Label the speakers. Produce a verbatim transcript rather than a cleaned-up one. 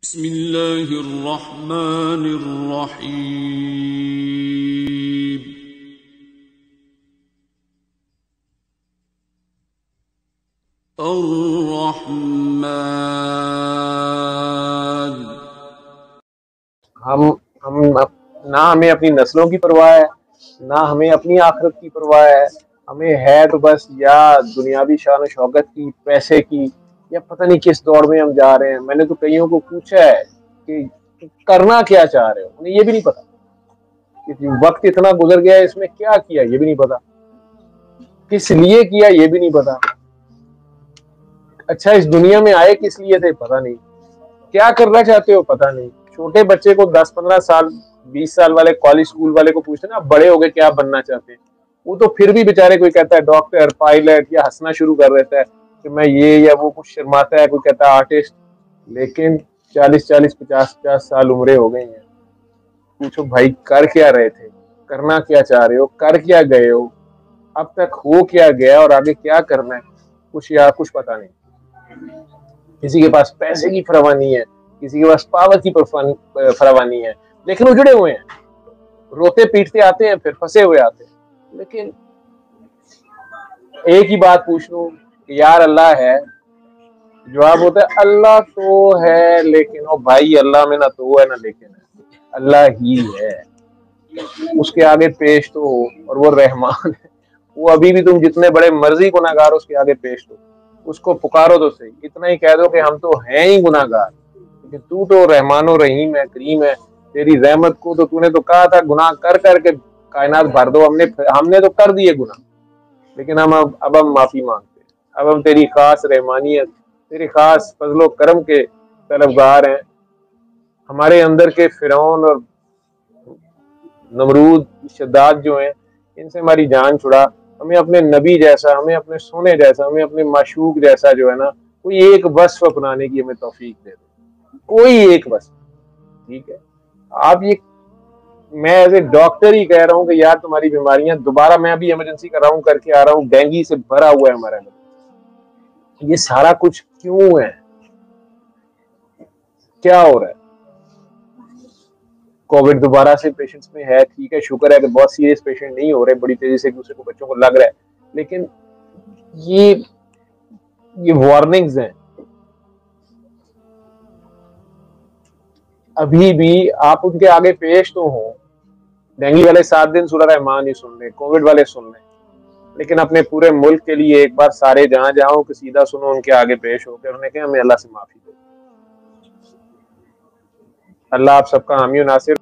Speaker 1: بسم اللہ الرحمن الرحیم الرحمن
Speaker 2: ہم ہم نہ ہمیں اپنی نسلوں کی پرواہ ہے، نہ ہمیں اپنی آخرت کی پرواہ ہے. ہمیں ہے تو بس یا دنیاوی شان و شوکت کی، پیسے کی، یا پتہ نہیں کس دور میں ہم جا رہے ہیں. میں نے تو کئیوں کو پوچھا ہے کہ کرنا کیا چاہ رہے ہو، انہیں یہ بھی نہیں پتا کہ وقت اتنا گزر گیا ہے، اس میں کیا کیا یہ بھی نہیں پتا، کس لیے کیا یہ بھی نہیں پتا. اچھا اس دنیا میں آئے کس لیے تھے پتا نہیں، کیا کرنا چاہتے ہو پتا نہیں. چھوٹے بچے کو دس پندرہ سال بیس سال والے کالج اسکول والے کو پوچھتے ہیں نا بڑے ہو گئے کیا بننا چاہتے ہیں، وہ تو پھر بھی بےچارے کوئی کہتا ہے ڈاکٹر، پائلٹ، یا ہنسنا شروع کر دیتا ہے کہ میں یہ، یا وہ کچھ شرماتا ہے، کوئی کہتا ہے آرٹسٹ. لیکن چالیس چالیس پچاس پچاس سال عمریں ہو گئی ہیں. پوچھو بھائی کر کیا رہے تھے، کرنا کیا چاہ رہے ہو، کر کیا گئے ہو، اب تک ہو کیا گیا اور آگے کیا کرنا ہے، کچھ یا کچھ پتا نہیں. کسی کے پاس پیسے کی فراوانی ہے، کسی کے پاس پاور کی فراوانی ہے، لیکن اجڑے ہوئے ہیں، روتے پیٹتے آتے ہیں پھر پھنسے ہوئے آتے ہیں. لیکن ایک ہی بات پوچھ لوں کہ یار اللہ ہے، جواب ہوتا ہے اللہ تو ہے، لیکن او بھائی اللہ میں نہ تو ہے نہ لیکن ہے، اللہ ہی ہے. اس کے آگے پیش تو ہو، اور وہ رحمان ہے. وہ ابھی بھی تم جتنے بڑے مرضی گناہگار اس کے آگے پیش تو، اس کو پکارو تو صحیح، اتنا ہی کہہ دو کہ ہم تو ہیں ہی گناہگار، لیکن تو تو رحمان و رحیم ہے، کریم ہے. تیری رحمت کو تو تو نے تو کہا تھا گناہ کر کر کے کائنات بھر دو. ہم نے ہم نے تو کر دیے گناہ، لیکن ہم اب اب ہم معافی مانگتے ہیں. اب ہم تیری خاص رحمانیت، تیری خاص فضل و کرم کے طلبگار ہیں. ہمارے اندر کے فرعون اور نمرود شداد جو ہیں ان سے ہماری جان چھڑا. ہمیں اپنے نبی جیسا، ہمیں اپنے سونے جیسا، ہمیں اپنے معشوق جیسا جو ہے نا کوئی ایک وصف اپنانے کی ہمیں توفیق دے دو، کوئی ایک وصف. ٹھیک ہے آپ یہ، میں ایز اے ڈاکٹر ہی کہہ رہا ہوں کہ یار تمہاری بیماریاں دوبارہ، میں ابھی ایمرجنسی کر رہا ہوں، کر کے آ رہا ہوں، ڈینگی سے بھرا ہوا ہے ہمارا. یہ سارا کچھ کیوں ہے، کیا ہو رہا ہے؟ کووڈ دوبارہ سے پیشنٹس میں ہے، ٹھیک ہے، شکر ہے کہ بہت سیریس پیشنٹ نہیں ہو رہے، بڑی تیزی سے ایک دوسرے کو بچوں کو لگ رہا ہے. لیکن یہ یہ وارننگز ہیں. ابھی بھی آپ ان کے آگے پیش تو ہوں. ڈینگی والے سات دن سورہ رحمان ہی سن لیں، کووڈ والے سن لیں، لیکن اپنے پورے ملک کے لیے ایک بار سارے جہاں جاؤ کہ سیدھا سنو ان کے آگے پیش ہو کے انہوں نے کہا ہمیں اللہ سے معافی دے. اللہ آپ سب کا حامی و ناصر